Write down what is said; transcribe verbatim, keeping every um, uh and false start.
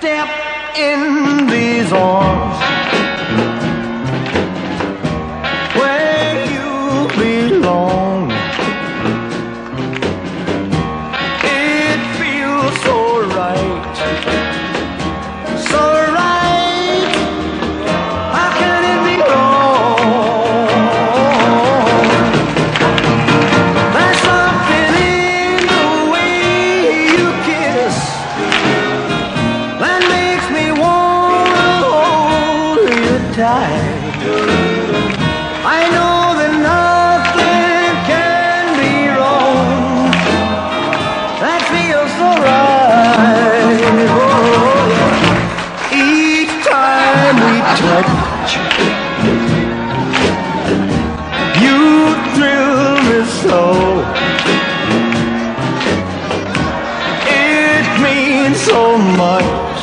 step in these arms where you belong. It feels so right, so right. How can it be wrong? There's something in the way you kiss that makes me wanna hold you tight. I know that nothing can be wrong. That feels so right. Oh, each time we touch, you thrill me so. It means so much.